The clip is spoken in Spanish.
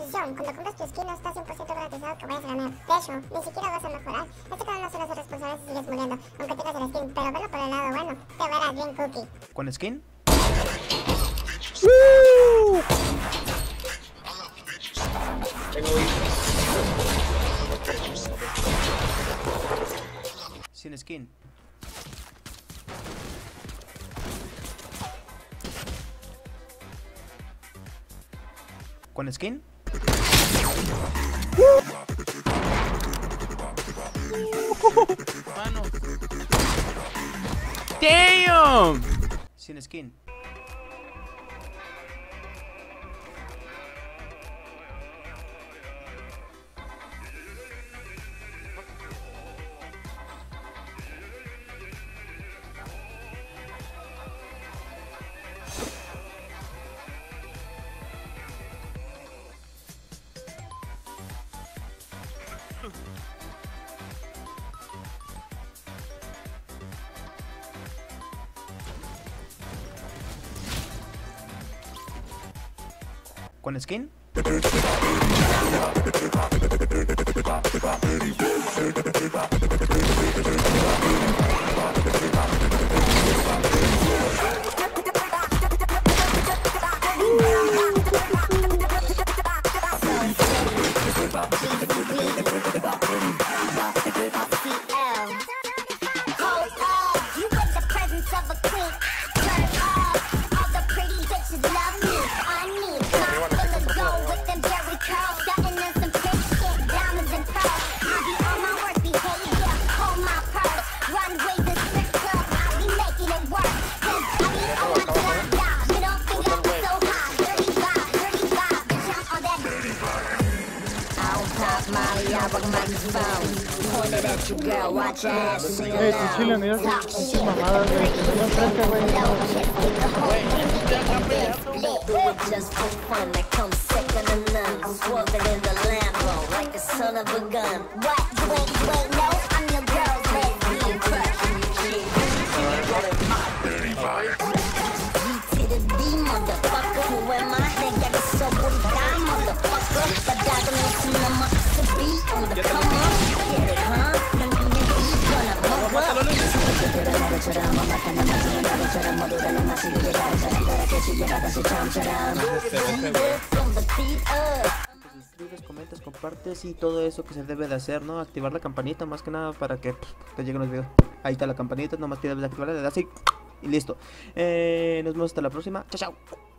adquisición. Cuando compras tu skin no está 100% garantizado que vayas a ganar. De hecho, ni siquiera vas a mejorar. Este canal no suele ser responsable si sigues muriendo, aunque tengas el skin, pero velo por el lado bueno. Te verás bien cookie. ¿Con skin? Sin skin. ¿Con skin? Mano. Damn. Sin skin. ¿Con skin? Tu chile, mira sus mamadas, güey. No enfrente, güey. Just for fun, that comes second to none. Swerving in the Lambo like the son of a gun. What? You ain't no, I'm your girl's lesbian crush. To the D, motherfucker. Who am I? They got a sober die, motherfucker. But diagonal cinema to be on the come up. Get it, huh? Suscribes, comentas, compartes y todo eso que se debe de hacer, ¿no? Activar la campanita más que nada para que te lleguen los videos. Ahí está la campanita, nomás que debes de activarla, le das así y listo. Nos vemos hasta la próxima. Chao, chao.